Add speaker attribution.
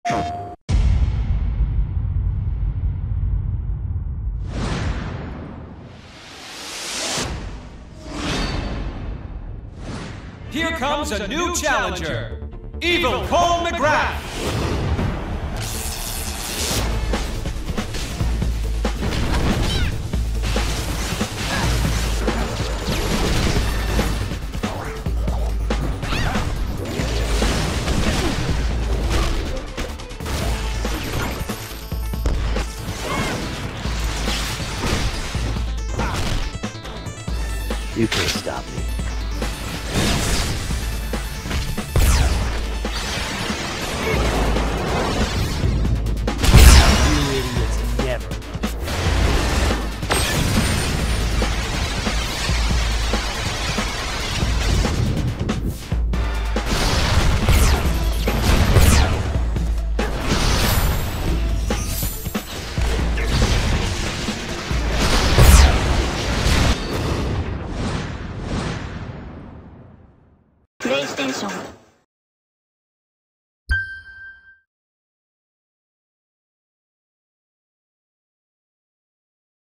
Speaker 1: Here comes a new challenger, Evil Cole McGrath.
Speaker 2: You can't stop me. You idiots, never.
Speaker 3: PlayStation